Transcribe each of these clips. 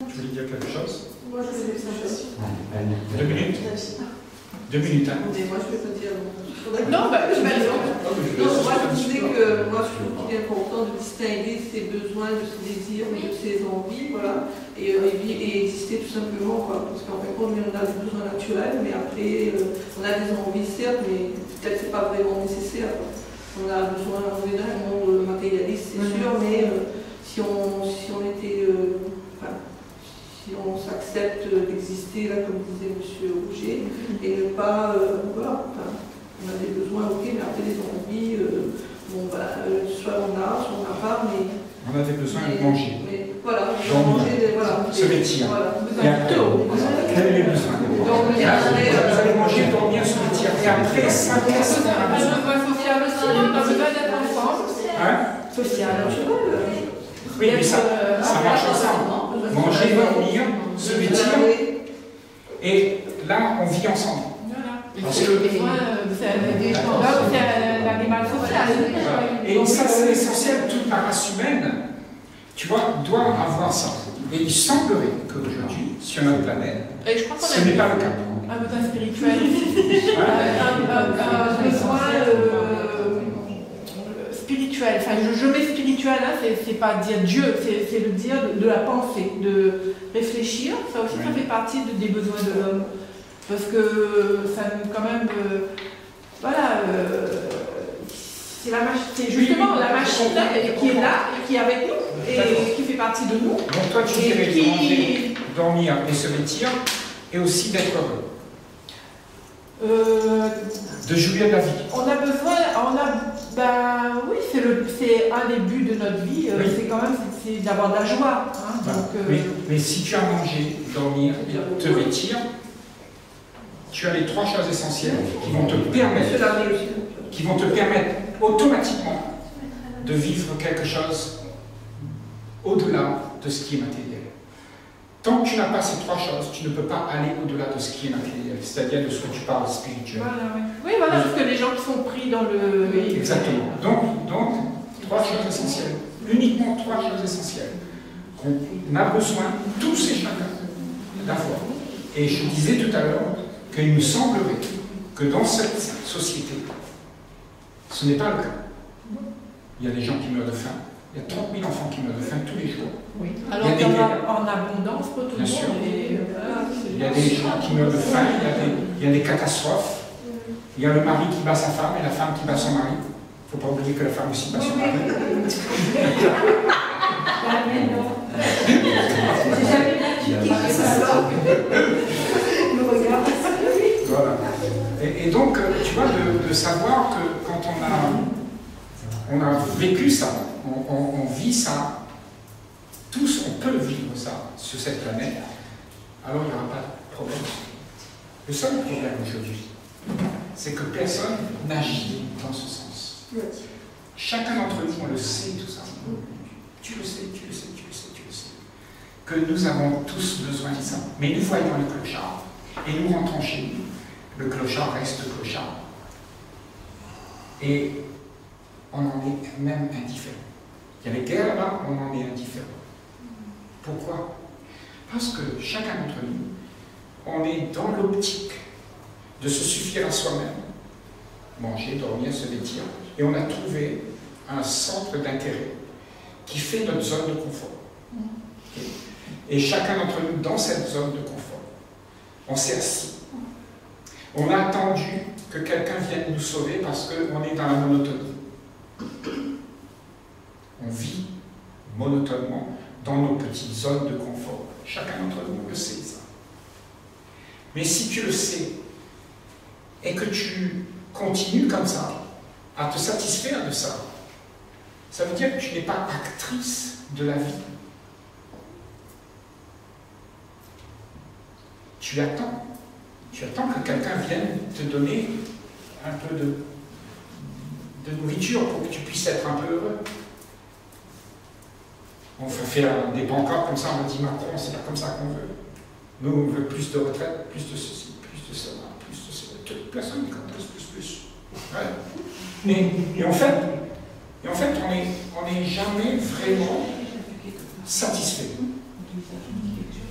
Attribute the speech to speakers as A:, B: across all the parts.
A: Tu voulais dire quelque chose?
B: Moi, je voulais dire quelque chose.
A: 2 minutes. 2 minutes, hein.
B: Mais moi, je vais te dire.
C: Non, bah, tu m'as dit.
B: Non, moi, je disais que moi, je trouve qu'il est important de distinguer ses besoins, de ses désirs, de ses envies, voilà, et exister tout simplement, quoi. Parce qu'en fait, on a des besoins naturels, mais après, on a des envies, certes, mais peut-être que c'est pas vraiment nécessaire, quoi. On a besoin, on est dans un monde matérialiste, c'est sûr, mais si on était. Si on s'accepte d'exister, là, comme disait M. Rouget, et ne pas, voilà, on a des besoins, ok, mais après les envies, bon, bah, soit on a pas, mais...
A: On a des besoins de manger.
B: Mais voilà,
A: manger,
B: voilà.
A: Se vêtir.
B: Voilà.
A: Et après, quels sont les besoins?
B: Donc,
A: vous allez manger, dormir, se vêtir. Et après, ça, qu'est-ce qu'on a
C: Un
A: besoin?
C: besoin social aussi, on a besoin d'être ensemble.
A: Hein?
B: social,
A: Oui, mais ça marche ensemble. Manger, dormir, se vêtir. Et là, on vit ensemble. Parce que...
C: c'est l'animal social.
A: Et ça, c'est essentiel. Toute la race humaine, tu vois, doit avoir ça. Et il semblerait qu'aujourd'hui, sur notre planète, ce n'est pas le cas.
C: Un besoin spirituel. Un besoin spirituel. Enfin, je mets spirituel, hein, c'est pas dire Dieu, c'est le dire de la pensée, de réfléchir. Ça aussi, ça fait partie des besoins de l'homme. Parce que ça quand même, voilà, c'est justement la machine là, qui est là, qui est avec nous, et qui fait partie de nous.
A: Donc toi tu dirais de manger, dormir et se vêtir, et aussi d'être heureux. De jouir de la vie.
C: On a besoin, ben oui, c'est un des buts de notre vie, oui. C'est quand même d'avoir de la joie. Hein, donc,
A: mais si tu as mangé, dormir et te vêtir, tu as les 3 choses essentielles qui vont te permettre automatiquement de vivre quelque chose au-delà de ce qui est matériel. Tant que tu n'as pas ces 3 choses, tu ne peux pas aller au-delà de ce qui est matériel, c'est-à-dire de ce que tu parles spirituel.
C: Voilà, oui. Oui, voilà, parce que les gens qui sont pris dans le...
A: Oui, exactement. Donc 3 choses essentielles. Uniquement 3 choses essentielles qu'on a besoin, tous et chacun, d'avoir. Et je disais tout à l'heure qu'il me semblerait que dans cette société, ce n'est pas le cas. Il y a des gens qui meurent de faim. Il y a 30 000 enfants qui meurent de faim tous les jours.
C: Oui. Alors qu'il y en a en abondance pour tout le monde.
A: Il y a des gens qui meurent de faim, il y a des catastrophes. Il y a le mari qui bat sa femme et la femme qui bat son mari. Il ne faut pas oublier que la femme aussi bat son mari. Voilà. Et donc, tu vois, de savoir que quand on a vécu ça, on vit ça, tous on peut vivre ça sur cette planète, alors il n'y aura pas de problème. Le seul problème aujourd'hui, c'est que personne n'agit dans ce sens. Chacun d'entre nous, on le sait tout ça. Tu le sais, tu le sais, tu le sais, tu le sais. Que nous avons tous besoin de ça. Mais nous voyons le clochard et nous rentrons chez nous. Le clochard reste clochard. Et on en est même indifférent. Il y a les guerres là, on en est indifférent. Pourquoi? Parce que chacun d'entre nous, on est dans l'optique de se suffire à soi-même, manger, dormir, se vêtir, et on a trouvé un centre d'intérêt qui fait notre zone de confort. Okay. Et chacun d'entre nous, dans cette zone de confort, on s'est assis. On a attendu que quelqu'un vienne nous sauver parce qu'on est dans la monotonie. On vit monotonement dans nos petites zones de confort. Chacun d'entre nous le sait, ça. Mais si tu le sais, et que tu continues comme ça, à te satisfaire de ça, ça veut dire que tu n'es pas actrice de la vie. Tu attends. Tu attends que quelqu'un vienne te donner un peu de nourriture pour que tu puisses être un peu heureux. On fait faire des pancartes comme ça, on dit Macron, c'est pas comme ça qu'on veut. Nous, on veut plus de retraite, plus de ceci, plus de cela, plus de cela. Personne ne compte plus. Ouais. Et en fait, on n'est jamais vraiment satisfait.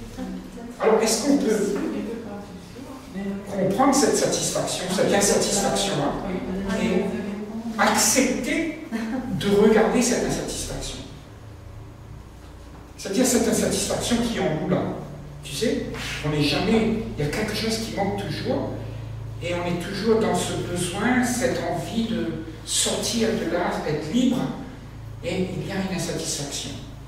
A: Alors, est-ce qu'on peut comprendre cette satisfaction, cette insatisfaction-là, et accepter de regarder cette insatisfaction? C'est-à-dire cette insatisfaction qui est en nous là. Tu sais, on n'est jamais, il y a quelque chose qui manque toujours, et on est toujours dans ce besoin, cette envie de sortir de là, être libre, et il y a une insatisfaction.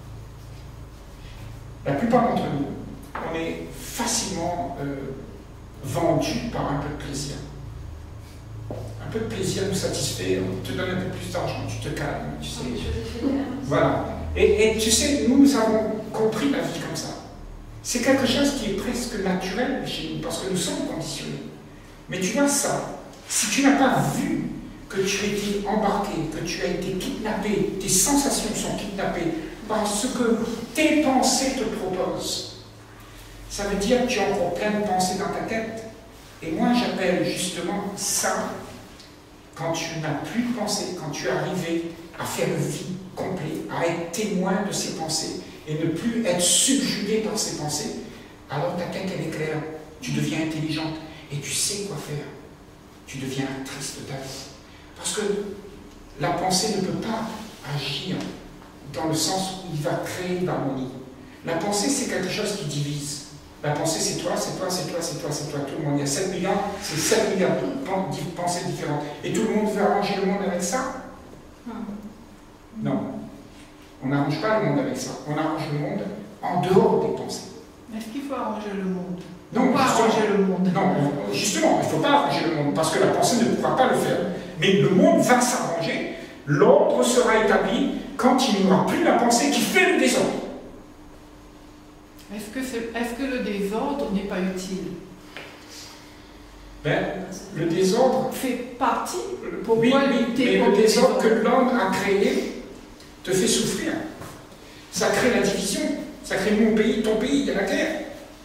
A: La plupart d'entre nous, on est facilement vendus par un peu de plaisir. Un peu de plaisir nous satisfait, on te donne un peu plus d'argent, tu te calmes, tu sais. Voilà. Et tu sais, nous avons compris la vie comme ça. C'est quelque chose qui est presque naturel chez nous, parce que nous sommes conditionnés. Mais tu vois ça, si tu n'as pas vu que tu as été embarqué, que tu as été kidnappé, tes sensations sont kidnappées par ce que tes pensées te proposent, ça veut dire que tu as encore plein de pensées dans ta tête. Et moi, j'appelle justement ça, quand tu n'as plus de pensées, quand tu es arrivé à faire le vide complet, à être témoin de ces pensées, et ne plus être subjugué par ces pensées, alors ta tête, elle est claire, tu deviens intelligente, et tu sais quoi faire. Tu deviens actrice de ta vie. Parce que la pensée ne peut pas agir dans le sens où il va créer l'harmonie. La pensée, c'est quelque chose qui divise. La pensée, c'est toi, c'est toi, c'est toi, c'est toi, c'est toi, tout le monde. Il y a 7 milliards, c'est 7 milliards de pensées différentes. Et tout le monde veut arranger le monde avec ça? Non. On n'arrange pas le monde avec ça. On arrange le monde en dehors des pensées.
C: Est-ce qu'il faut arranger le monde?
A: Non,
C: pas arranger le monde.
A: Non, justement, il ne faut pas arranger le monde, parce que la pensée ne pourra pas le faire. Mais le monde va s'arranger, l'ordre sera établi quand il n'y aura plus la pensée qui fait le désordre.
C: Est-ce que le désordre n'est pas utile?
A: Ben, le désordre
C: fait partie.
A: Oui, mais le désordre que l'homme a créé te fait souffrir. Ça crée la division, ça crée mon pays, ton pays, il y a la guerre.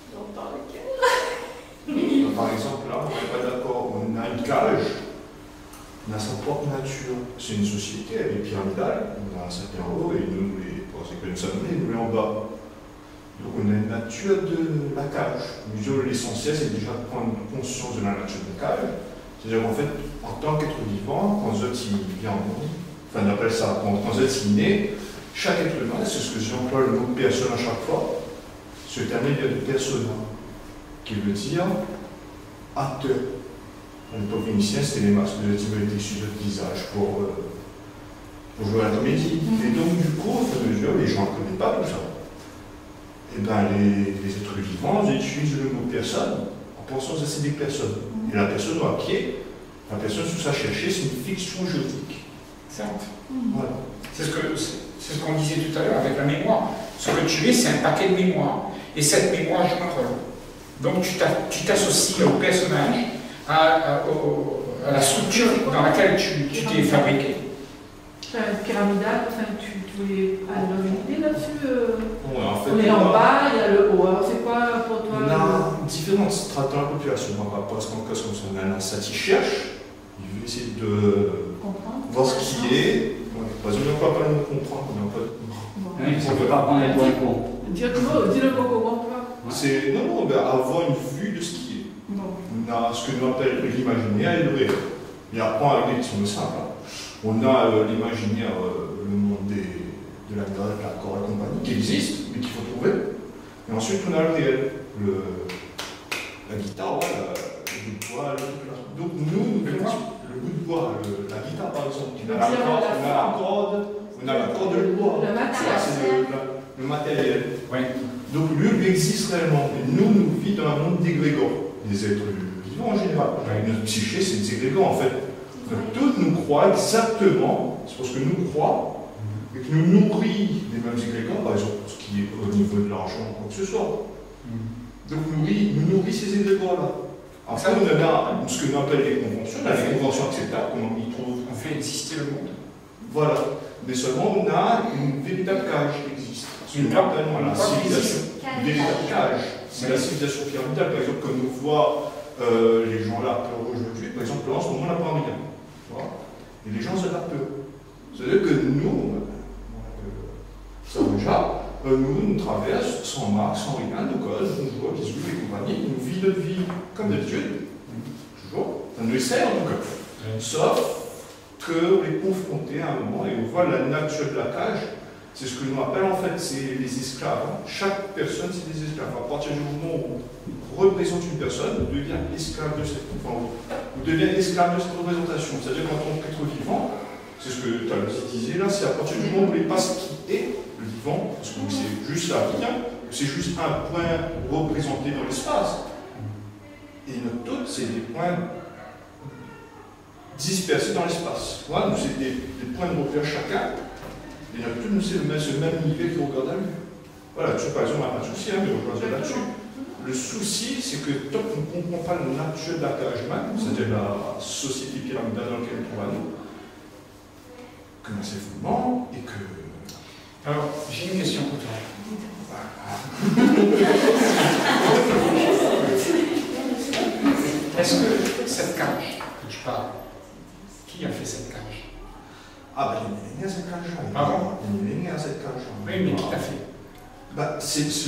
D: Par exemple, là, on n'est pas d'accord, on a une cage, on a sa propre nature. C'est une société, elle est pyramidale, on a un certain haut et nous, c'est que nous sommes nés, nous, en bas. Donc on a une nature de la cage. L'essentiel, c'est déjà de prendre conscience de la nature de la cage. C'est-à-dire qu'en fait, en tant qu'être vivant, quand Zot vient au monde, enfin on appelle ça, quand Zot naît, chaque être humain, c'est ce que j'emploie le mot personne à chaque fois, se termine de persona, qui veut dire acteur. À l'époque initiale, c'était les masques de la sur le visage pour jouer à la comédie. Et donc, du coup, au fur et à mesure, les gens ne connaissent pas tout ça. Et bien, les êtres vivants, ils utilisent le mot personne en pensant que c'est des personnes. Et la personne à pied, la personne sous sa chercher, c'est une fiction juridique.
A: Certes.
D: Voilà.
A: C'est ce qu'on disait tout à l'heure avec la mémoire. Ce que tu es, c'est un paquet de mémoire. Et cette mémoire joue un rôle. Donc tu t'associes au personnage, à la structure dans laquelle tu t'es fabriqué.
C: Pyramidal, enfin, tu voulais avoir une idée là-dessus
D: Ouais, en fait,
C: on est en bas, il y a le haut. Alors c'est quoi pour toi?
D: On a différentes strates dans la population. Par rapport à ce qu'on casse comme ça, on a un insat qui cherche, il veut essayer de voir ce qu'il est. Parce qu'on n'a pas parlé de comprendre, on n'a pas de comprendre.
E: On ne peut pas prendre les points compte.
C: Dis-le mot comment toi.
D: C'est avoir une vue de ce qui est. On a ce que nous appelons l'imaginaire et le réel. Et après, avec des questions simples. On a l'imaginaire, le monde de la grève, la corps et compagnie, qui existe, mais qu'il faut trouver. Et ensuite, on a le réel. La guitare, le bout de bois, le truc là. Donc, nous, le bout de bois, la guitare par exemple, on a la corde, on a la corde de bois.
C: La matière.
D: C'est le matériel.
A: Oui.
D: Donc lui existe réellement. Et nous vivons dans un monde d'égrégores. Les êtres vivants en général. Notre psyché, c'est des égrégores en fait. Donc tous nous croient exactement, c'est parce que nous croient, et que nous nourrit les mêmes égrégores, par exemple, ce qui est au niveau de l'argent, quoi que ce soit. Donc nous nourrit ces égrégores-là. Alors ça, on a ce que nous appelons les conventions, les conventions acceptables, comment on y trouve.
A: On fait exister le monde.
D: Voilà. Mais seulement on a une véritable cage qui existe. Une civilisation. Une véritable cage. C'est la civilisation pyramidale, par exemple, comme nous voit les gens là peur aujourd'hui, par exemple, en ce moment on n'a pas rien. Et les gens se la peur. C'est-à-dire que nous, ça déjà, nous traverse sans marque, sans rien, nos codes, on joue, bisous et compagnie, on vit notre vie comme d'habitude, toujours, ça nous essaie en tout cas. Sauf qu'on est confronté à un moment et on voit la nature de la cage. C'est ce que nous appelons en fait c'est les esclaves. Chaque personne, c'est des esclaves. À partir du moment où on représente une personne, on devient esclave de cette, on devient esclave de cette représentation. C'est-à-dire qu'en tant qu'être vivant, c'est ce que tu as disais là, c'est à partir du moment où on ne voulait pas ce qui est le vivant, parce que c'est juste la vie, c'est juste un point représenté dans l'espace. Et notre tout, c'est des points dispersés dans l'espace. Voilà, nous, c'est des points de repère chacun. Et notre tout, nous, c'est ce même niveau qui regarde à lui. Voilà, tu par exemple, on n'a pas de souci, mais on regarde là-dessus. Le souci, c'est que tant qu'on ne comprend pas le nature de la cage humaine, c'est-à-dire la société pyramidale dans laquelle on trouve à nous, que dans ses fondements et que.
A: Alors, j'ai une question pour toi. Est-ce que cette cage que tu parles, qui a fait cette cage?
D: Ah, ben, il y a cette cage.
A: Pardon?
D: Il y a cette cage.
A: Oui, mais qui t'a fait?
D: Bah,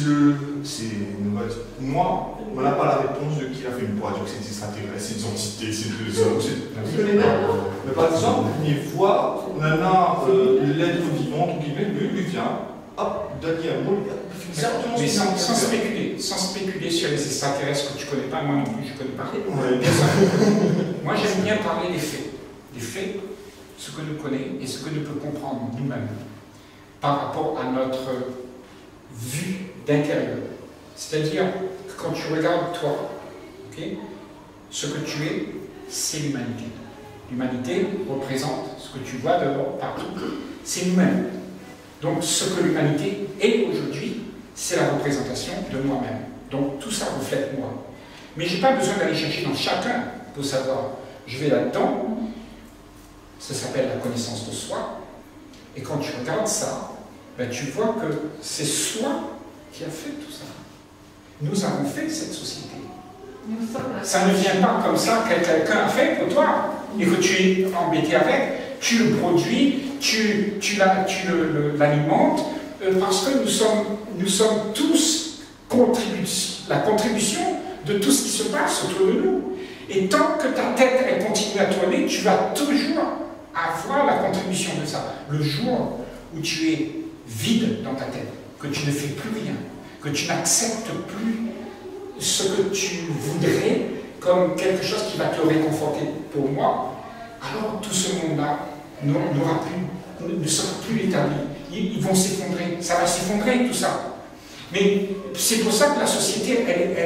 D: moi, on n'a pas la réponse de qui a fait une dire que c'est des extraterrestres, c'est des entités, c'est des hommes. Mais par exemple, on y voit, on a l'être vivant, entre guillemets, lui vient, hop, donne un mot, exactement
A: mais sans spéculer sur les extraterrestres que tu ne connais pas, moi non plus, je ne connais pas.
D: Ouais.
A: Moi, j'aime bien parler des faits. Des faits, ce que nous connaissons et ce que nous pouvons comprendre nous-mêmes par rapport à notre vue d'intérieur. C'est-à-dire que quand tu regardes toi, okay, ce que tu es, c'est l'humanité. L'humanité représente ce que tu vois dehors, partout. C'est nous-mêmes. Donc ce que l'humanité est aujourd'hui, c'est la représentation de moi-même. Donc tout ça reflète moi. Mais je n'ai pas besoin d'aller chercher dans chacun pour savoir. Je vais là-dedans, ça s'appelle la connaissance de soi. Et quand tu regardes ça, ben, tu vois que c'est soi qui a fait tout ça. Nous avons fait cette société. Ça ne vient pas comme ça que quelqu'un a fait pour toi et que tu es embêté avec. Tu le produis, tu l'alimentes parce que nous sommes tous la contribution de tout ce qui se passe autour de nous. Et tant que ta tête elle continue à tourner, tu vas toujours avoir la contribution de ça. Le jour où tu es vide dans ta tête, que tu ne fais plus rien, que tu n'acceptes plus ce que tu voudrais comme quelque chose qui va te réconforter pour moi, alors tout ce monde-là ne sera plus établi. Ils vont s'effondrer, ça va s'effondrer tout ça. Mais c'est pour ça que la société,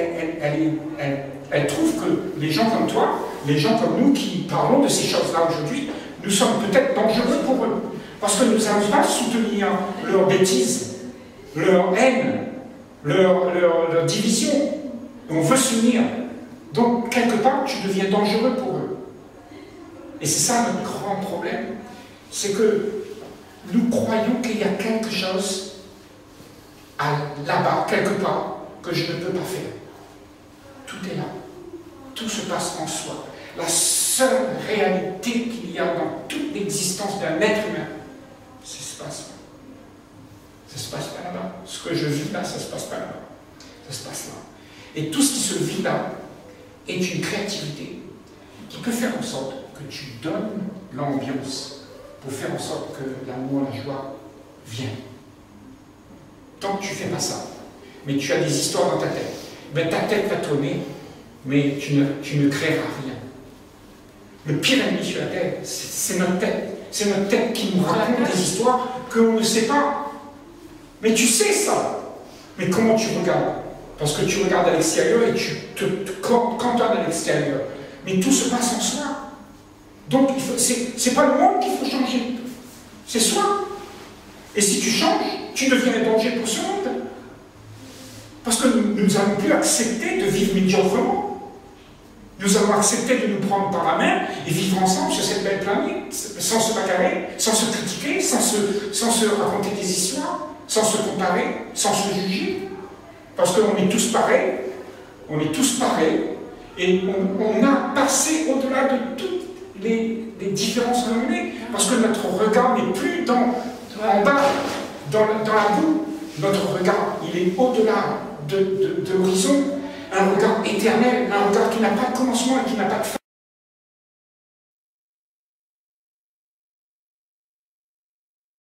A: elle trouve que les gens comme toi, les gens comme nous qui parlons de ces choses-là aujourd'hui, nous sommes peut-être dangereux pour eux. Parce que nous n'allons pas soutenir leurs bêtises, leur haine, leur division. On veut s'unir. Donc, quelque part, tu deviens dangereux pour eux. Et c'est ça notre grand problème. C'est que nous croyons qu'il y a quelque chose là-bas, quelque part, que je ne peux pas faire. Tout est là. Tout se passe en soi. La seule réalité qu'il y a dans toute l'existence d'un être humain, c'est ce qui se passe là. Ça se passe pas là-bas. Ce que je vis là, ça se passe pas là-bas. Ça se passe là. Et tout ce qui se vit là est une créativité qui peut faire en sorte que tu donnes l'ambiance pour faire en sorte que l'amour, la joie viennent. Tant que tu ne fais pas ça, mais tu as des histoires dans ta tête, ben ta tête va tourner, mais tu ne créeras rien. Le pire ennemi sur la terre, c'est notre tête. C'est notre tête qui nous raconte des histoires qu'on ne sait pas. Mais tu sais ça. Mais comment tu regardes? Parce que tu regardes à l'extérieur et tu te cantonnes à l'extérieur. Mais tout se passe en soi. Donc, c'est pas le monde qu'il faut changer. C'est soi. Et si tu changes, tu deviens un danger pour ce monde. Parce que nous n'allons plus accepter de vivre médiocrement. Nous allons accepter de nous prendre par la main et vivre ensemble sur cette belle planète, sans se bagarrer, sans se critiquer, sans se raconter des histoires, sans se comparer, sans se juger. Parce qu'on est tous pareils, et on a passé au-delà de toutes les différences que l'on est, parce que notre regard n'est plus en bas, dans la boue, notre regard, il est au-delà de l'horizon, un regard éternel, un regard qui n'a pas de commencement et qui n'a pas de fin.